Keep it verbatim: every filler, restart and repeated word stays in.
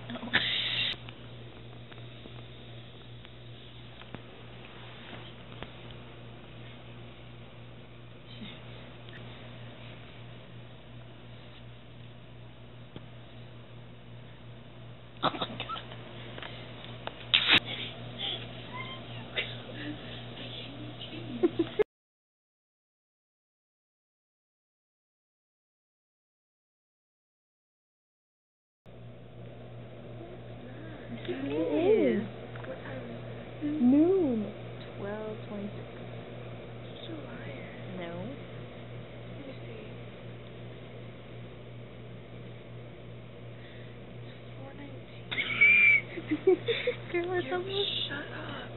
Oh my god. It is. What time is it? Noon. Twelve twenty-six. You're a liar. No. Let me see. It's four nineteen. Girl, it's You're, almost. shut up.